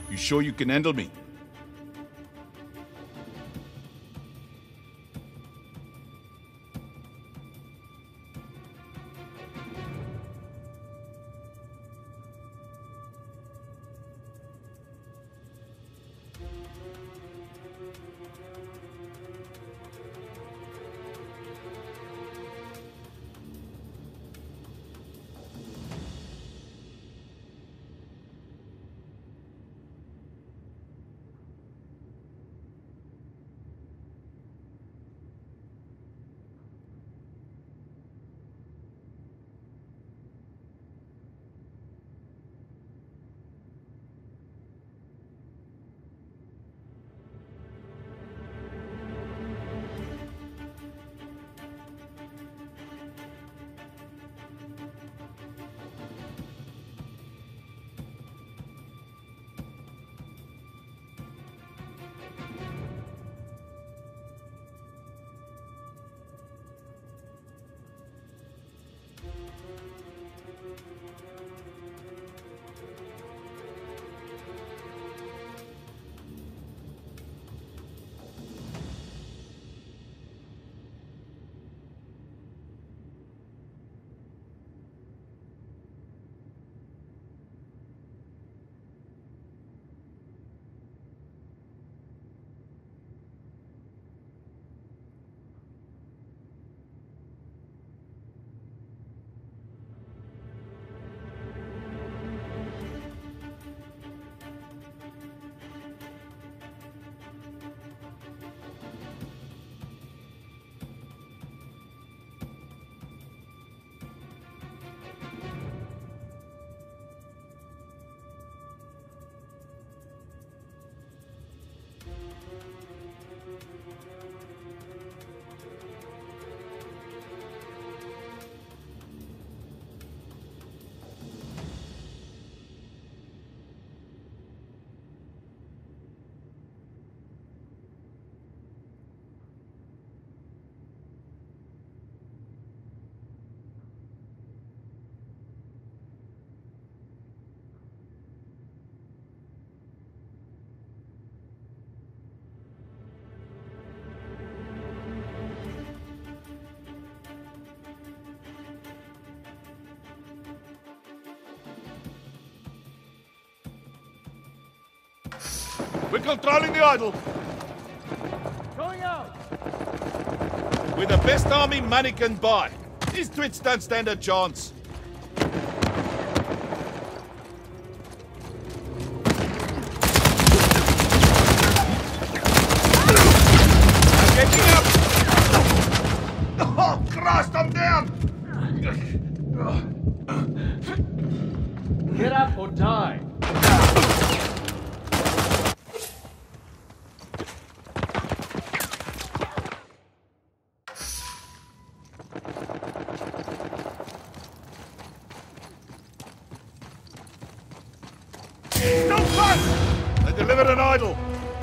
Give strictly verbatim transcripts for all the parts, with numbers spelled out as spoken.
You sure you can handle me? We're controlling the idol. Going out. We're the best army money can buy. These twits don't stand a chance. Getting up! Oh, Christ, I'm down! Get up or die. Don't fight! They delivered an idol.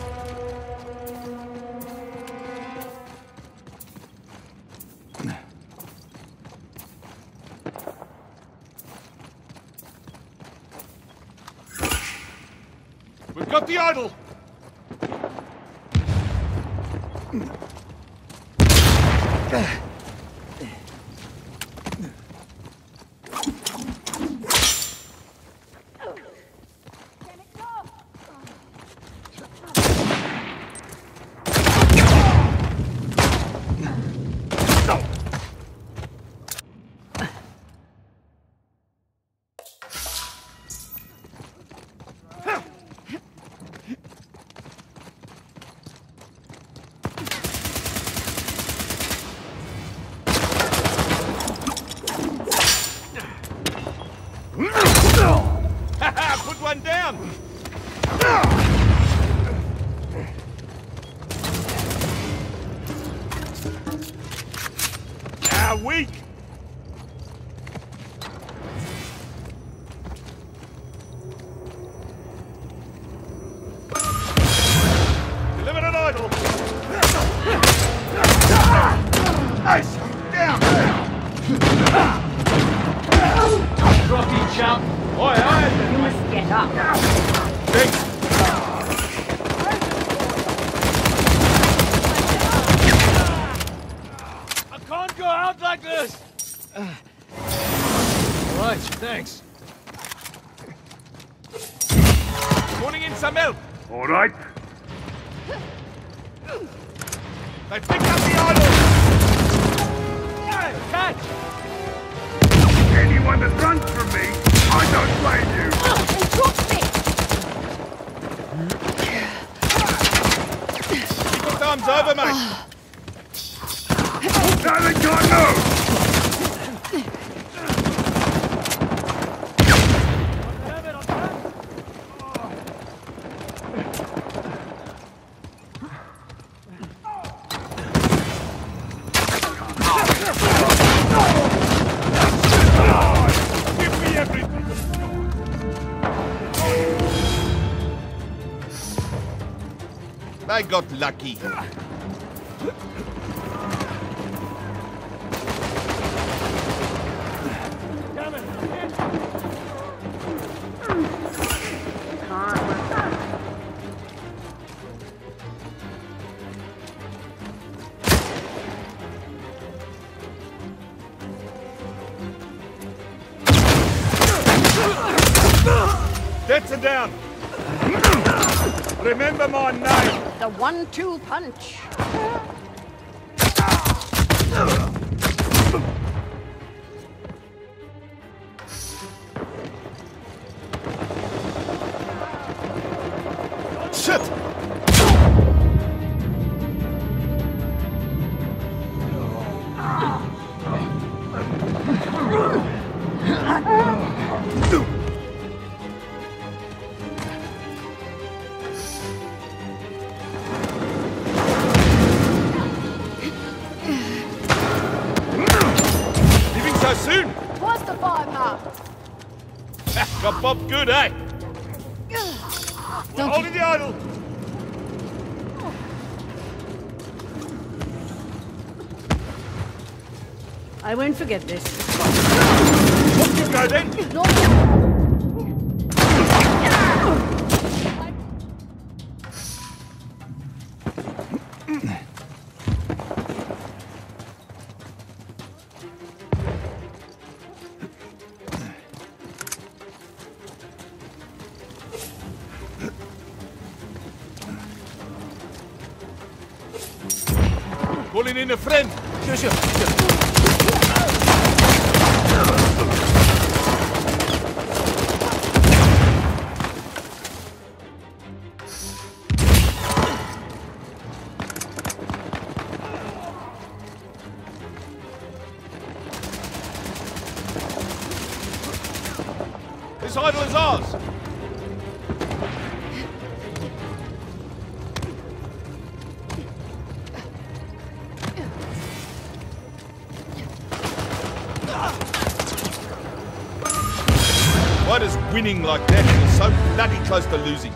We've got the idol! Put one down! Ah, weak! Delivered an idol! Nice! Down! Drop you, chump! Oi, oi! You must get up. Thanks! Calling in some help. All right. They picked up the idol. Catch! Anyone that runs from me, I don't blame you. They dropped me! Keep your thumbs over, mate. Silent God, no! Give me everything. They got lucky. Debts are down. Remember my name. The one two punch. Shit! Leaving so soon? What's the firepower? Got Bob good, eh? Don't Holding the idol. I won't forget this. Off you go then. No. Calling in a friend. Sure, sure, sure. This idol is ours. Why does winning like that feel so bloody close to losing?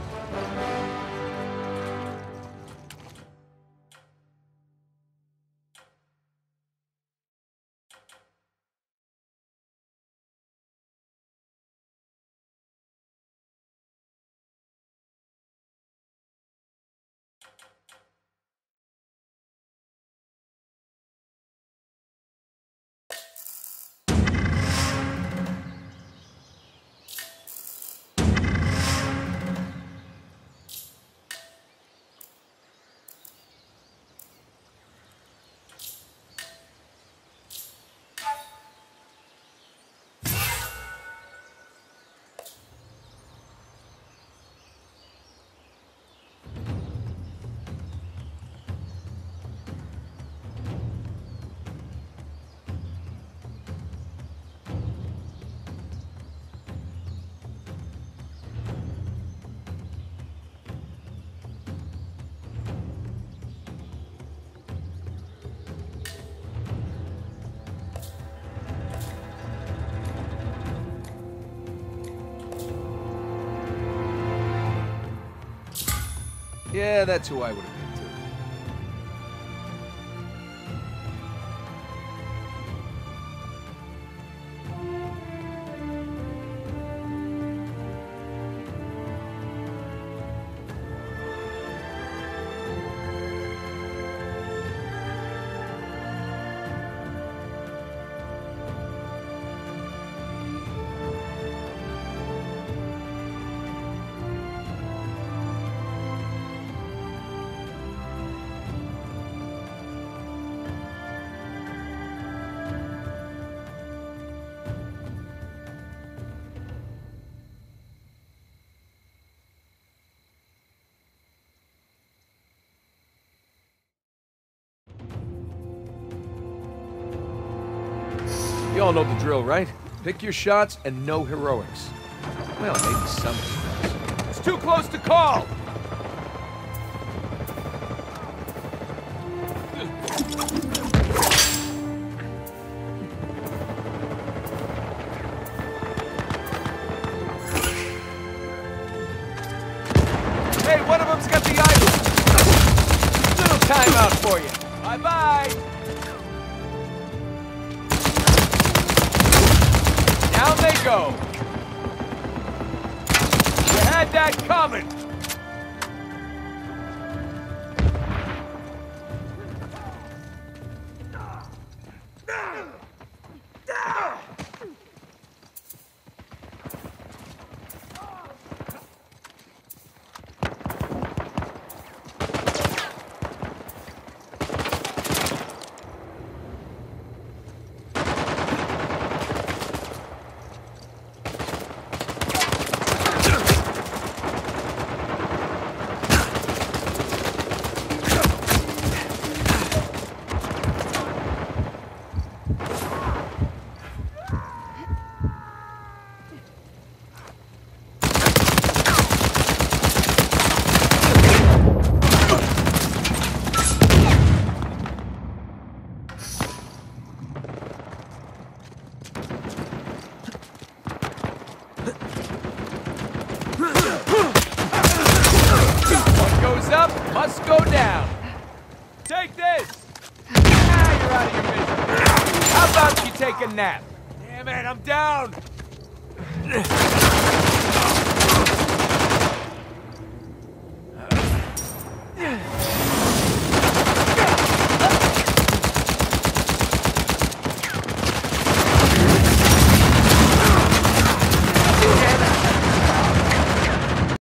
Yeah, that's who I would have been too. You all know the drill, right? Pick your shots and no heroics. Well, maybe some. It's too close to call! Hey, one of them's got the idol! Little timeout for you. Bye-bye! Down they go! You had that coming! Must go down. Take this. Ah, you're out of your misery. How about you take a nap? Damn it, I'm down.